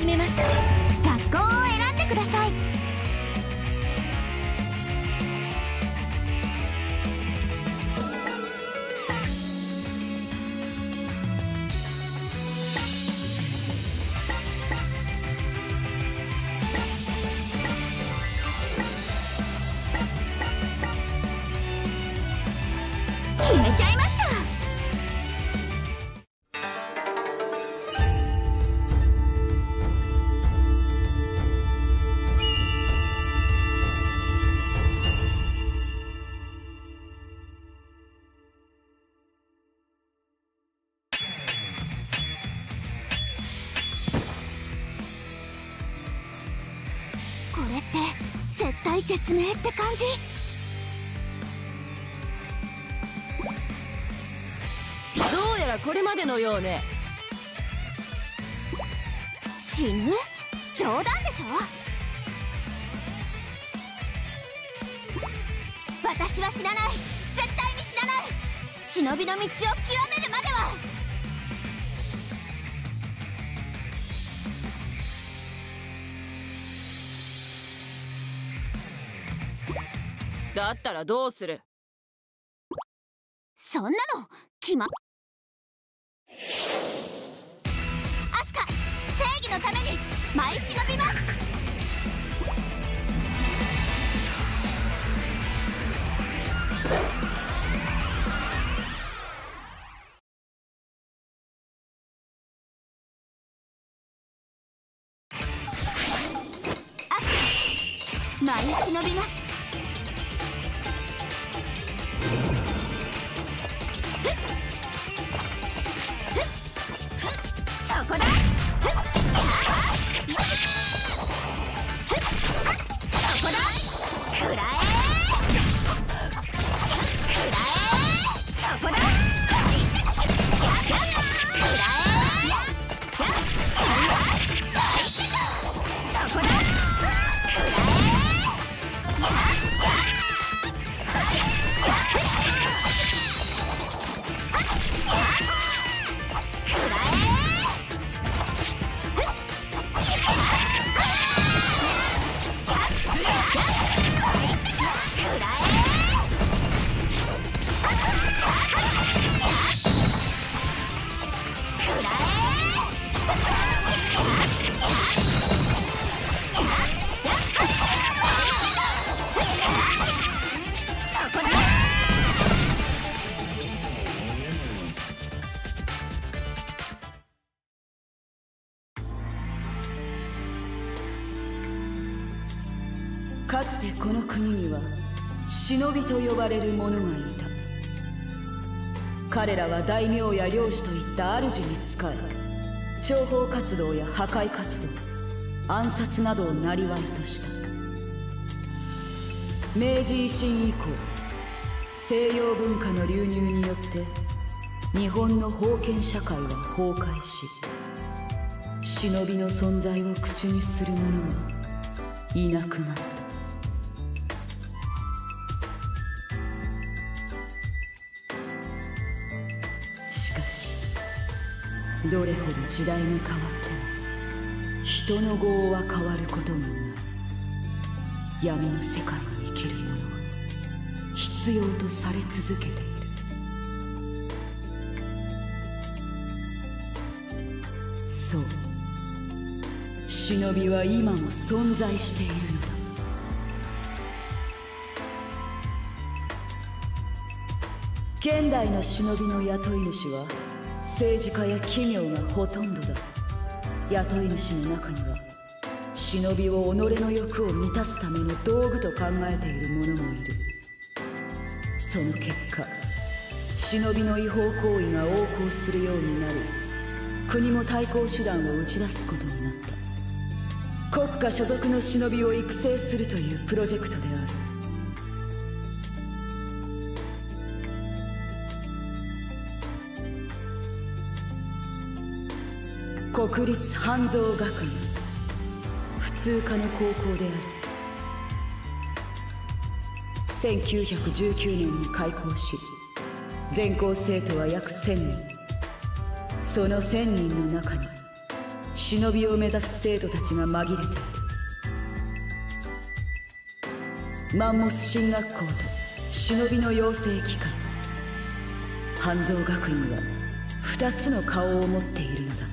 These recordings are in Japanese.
始めます。学校を選んでください。決めちゃいました。これって絶体絶命って感じ。 どうやらこれまでのようね。 死ぬ？冗談でしょ。私は死なない。絶対に死なない。忍びの道を極めるまでは。 だったらどうする？ そんなの決ま。アスカ、正義のために舞い忍びます。アスカ、舞い忍びます。そこだ。そこだ。くらえ。くらえ。そこだ。くらえ。そこだ。 かつてこの国には忍びと呼ばれる者がいた。彼らは大名や領主といった主に仕え、諜報活動や破壊活動、暗殺などを生業とした。明治維新以降、西洋文化の流入によって日本の封建社会は崩壊し、忍びの存在を口にする者はいなくなった。しかしどれほど時代が変わっても人の業は変わることがない。闇の世界に生きる者は必要とされ続けている。そう、忍びは今も存在しているのだ。現代の忍びの雇い主は政治家や企業がほとんどだ。雇い主の中には忍びを己の欲を満たすための道具と考えている者もいる。その結果、忍びの違法行為が横行するようになり、国も対抗手段を打ち出すことになった。国家所属の忍びを育成するというプロジェクトである。国立半蔵学院、普通科の高校である。1919年に開校し、全校生徒は約1000人。その1000人の中に忍びを目指す生徒たちが紛れている。マンモス進学校と忍びの養成機関、半蔵学院は2つの顔を持っているのだ。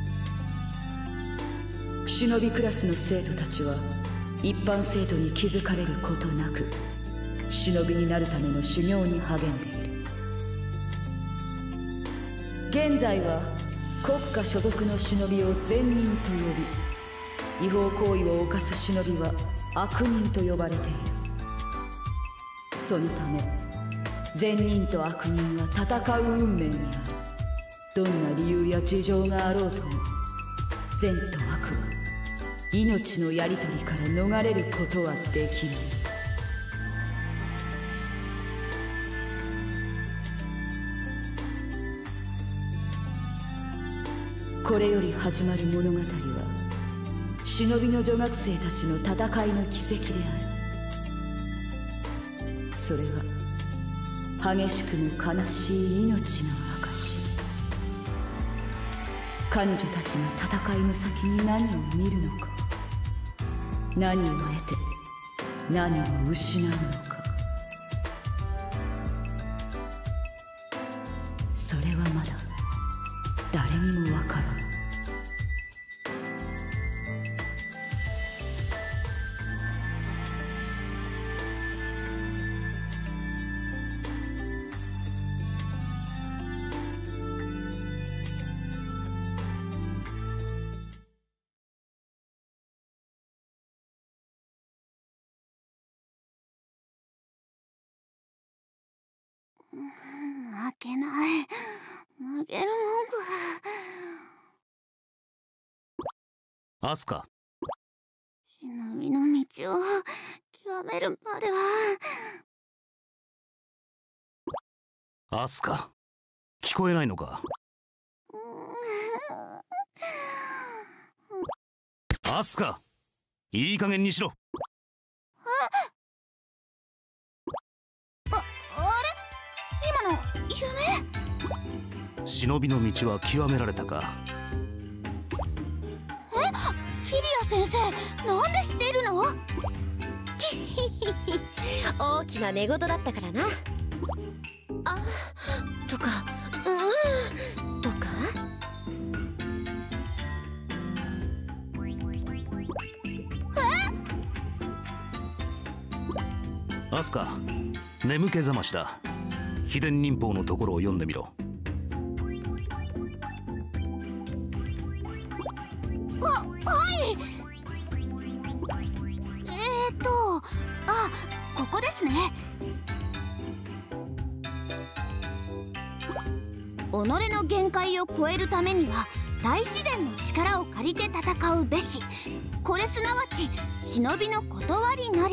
忍びクラスの生徒たちは一般生徒に気づかれることなく忍びになるための修行に励んでいる。現在は国家所属の忍びを善人と呼び、違法行為を犯す忍びは悪人と呼ばれている。そのため善人と悪人は戦う運命にある。どんな理由や事情があろうとも善と悪は命のやり取りから逃れることはできない。これより始まる物語は忍びの女学生たちの戦いの軌跡である。それは激しくも悲しい命の証。彼女たちが戦いの先に何を見るのか、何を得て何を失うのか、それはまだ誰にもわからない。 負けない。負けるもんか。 アスカ、 忍びの道を極めるまでは。 アスカ、聞こえないのか。アスカ、いい加減にしろ。 今の夢？ 忍びの道は極められたか。 キリア先生、なんで知っているの？ 大きな寝言だったからな。あとかとか。 アスカ、眠気覚ましだ。秘伝忍法のところを読んでみろ。 はい。ここですね。己の限界を超えるためには大自然の力を借りて戦うべし。これすなわち忍びの断りなり。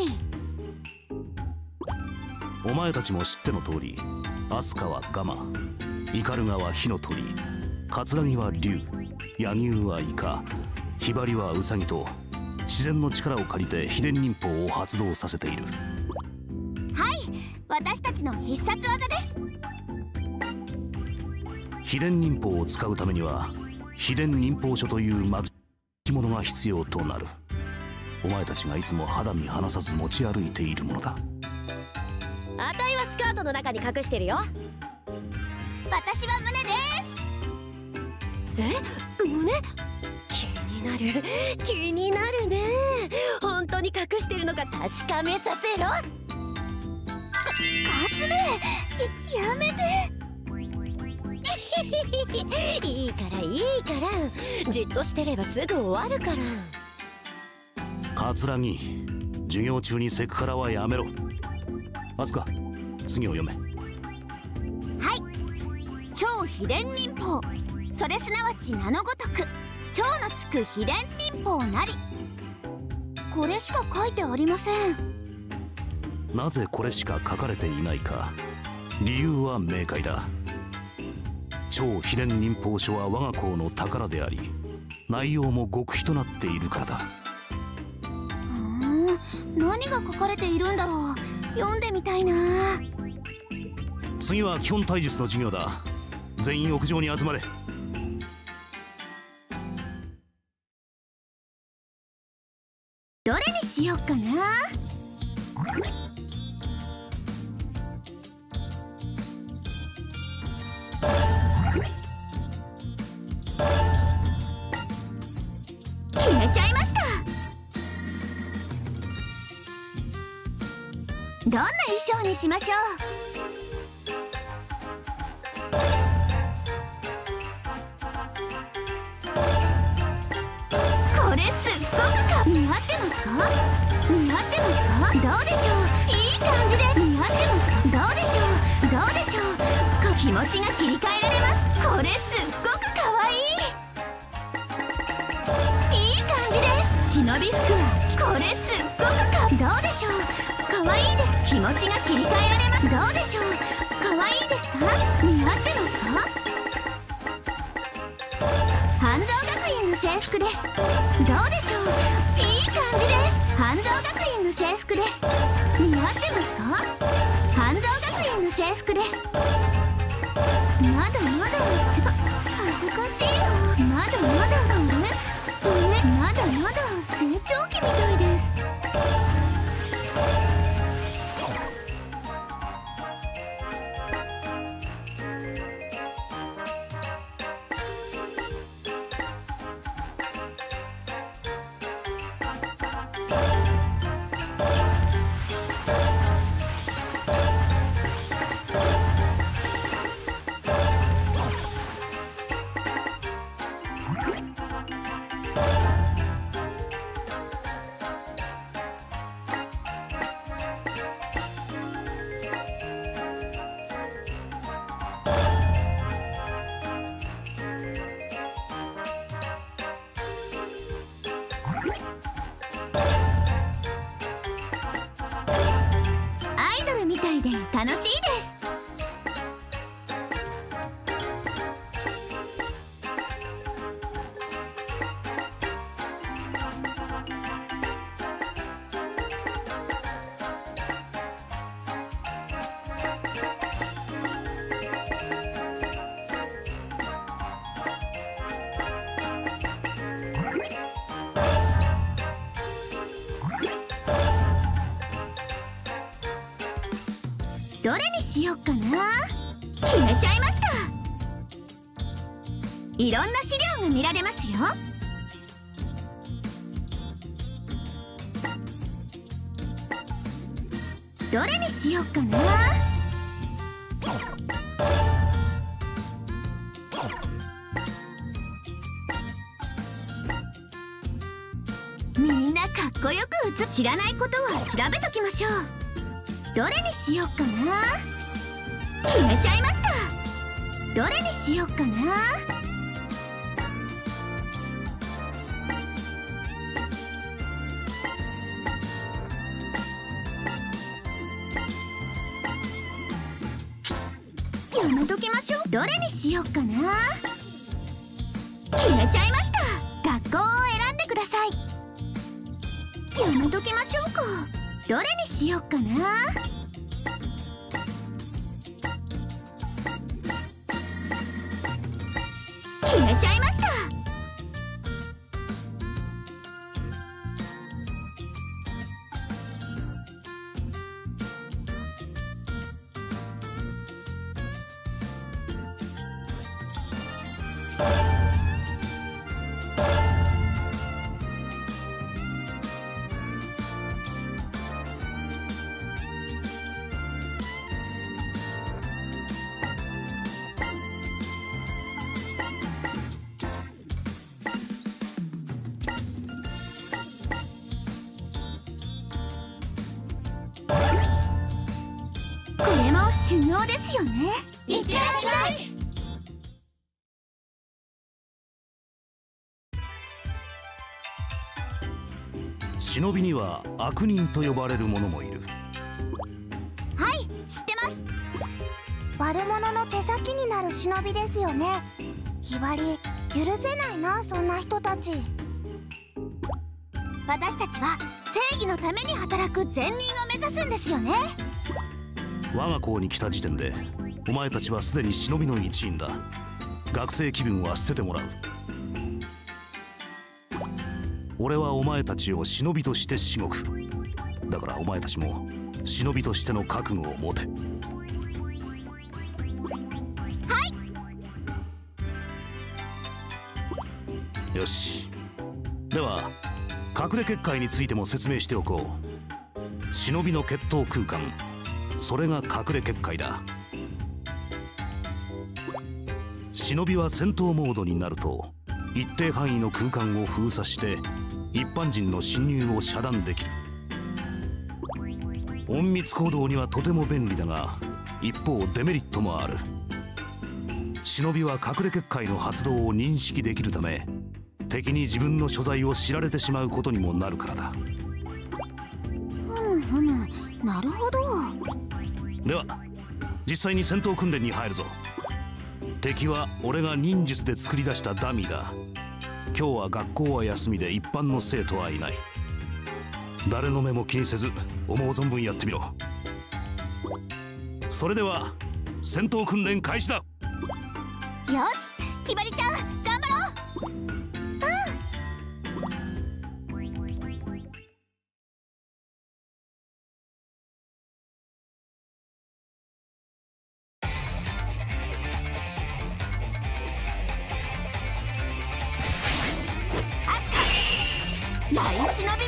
お前たちも知っての通り、アスカはガマ、イカルガは火の鳥、カツラギは竜、ヤギウはイカ、ヒバリはウサギと自然の力を借りて秘伝忍法を発動させている。 はい、私たちの必殺技です。 秘伝忍法を使うためには秘伝忍法書という巻物が必要となる。お前たちがいつも肌身離さず持ち歩いているものだ。 あたいはスカートの中に隠してるよ。 私は胸です。 胸？気になるね。本当に隠してるのか確かめさせろ。 カツメ、やめて。 いいからじっとしてればすぐ終わるから。 カツラギ、授業中にセクハラはやめろ。アスカ、次を読め。 はい。超秘伝忍法、それすなわち名のごとく超のつく秘伝忍法なり。これしか書いてありません。 なぜこれしか書かれていないか、理由は明快だ。超秘伝忍法書は我が校の宝であり、内容も極秘となっているからだ。 何が書かれているんだろう。読んでみたいな。 次は基本体術の授業だ。全員屋上に集まれ。 どれにしよっかな。決めちゃいました。どんな衣装にしましょう。これすっごく似合ってますか？似合ってますか？どうでしょう。いい感じで似合ってますか？どうでしょう。どうでしょう。気持ちが切り替えられます。これすっごくかわいい。いい感じです。忍び服。これすっごくどうでしょう。かわいいです。気持ちが切り替えられます。どうでしょう。かわいいですか？似合ってますか？半蔵学院の制服です。どうでしょう。いい感じです。半蔵学院の制服です。似合ってますか？半蔵学院の制服です。まだまだ恥ずかしいな。まだまだまだまだ成長期みたいです。楽しいです。どれにしよっかな。決めちゃいました。いろんな資料が見られますよ。どれにしよっかな。みんなかっこよく知らないことは調べときましょう。どれにしよっかな。決めちゃいました。どれにしよっかな。やめときましょう。どれにしよっかな。決めちゃいました。学校を選んでください。やめときましょうか。どれにしよっかな。決めちゃいました。これも修行ですよね。いってらっしゃい。 忍びには悪人と呼ばれる者もいる。 はい、知ってます。 悪者の手先になる忍びですよね。ひばり、許せないな、そんな人たち。 私たちは正義のために働く善人を目指すんですよね。 我が校に来た時点でお前たちはすでに忍びの一員だ。学生気分は捨ててもらう。 俺はお前たちを忍びとしてしごく。だからお前たちも忍びとしての覚悟を持て。よし、では隠れ結界についても説明しておこう。忍びの決闘空間、それが隠れ結界だ。忍びは戦闘モードになると一定範囲の空間を封鎖して一般人の侵入を遮断できる。隠密行動にはとても便利だが、一方デメリットもある。忍びは隠れ結界の発動を認識できるため、敵に自分の所在を知られてしまうことにもなるからだ。 なるほど。 では実際に戦闘訓練に入るぞ。敵は俺が忍術で作り出したダミーだ。今日は学校は休みで一般の生徒はいない。誰の目も気にせず思う存分やってみろ。それでは戦闘訓練開始だ。 よし、ひばりちゃん頑張ろう。ライン忍びます。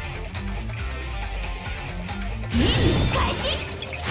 任務開始。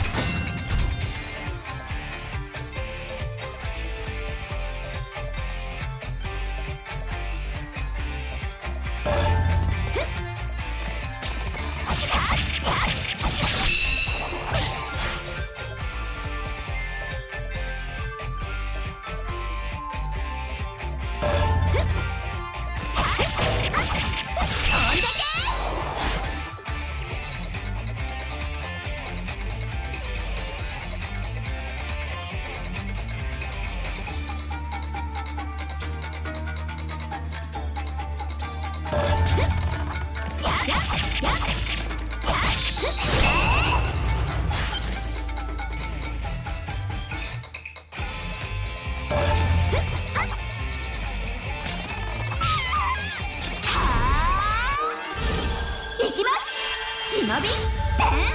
忍び天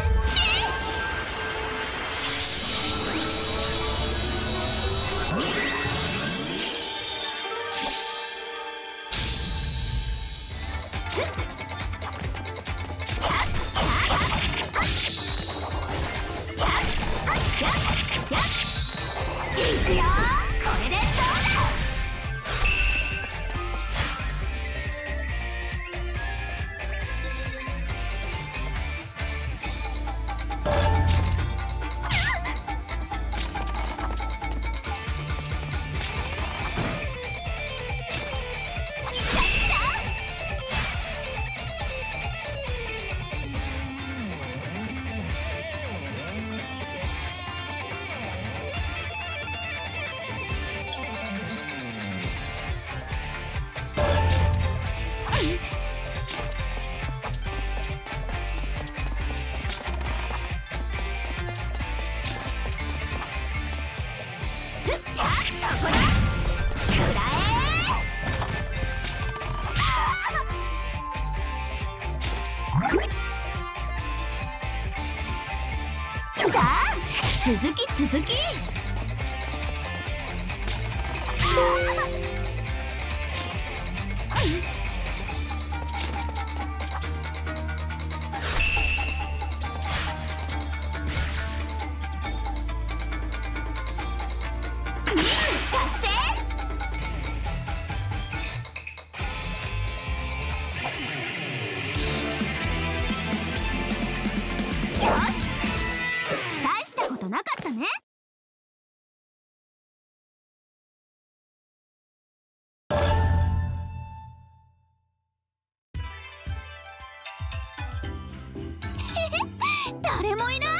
いくよ、これでどうだ。続き大したことなかったね。誰もいない。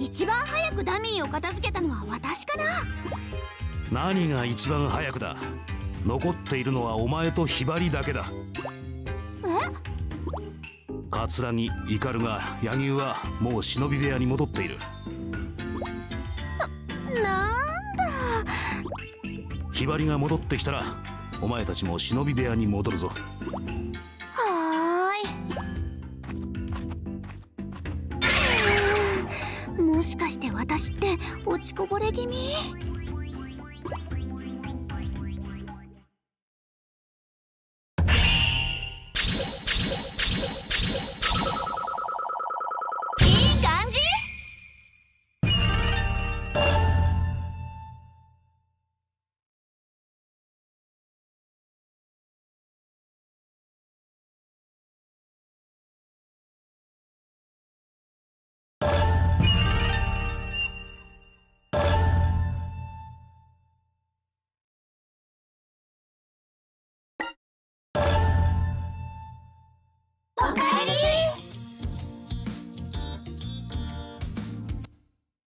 一番早くダミーを片付けたのは私かな。 何が一番早くだ。残っているのはお前とひばりだけだ。桂木、斑が、柳生はもう忍び部屋に戻っている。 なんだ。 ひばりが戻ってきたらお前たちも忍び部屋に戻るぞ。 はもしかして私って落ちこぼれ気味？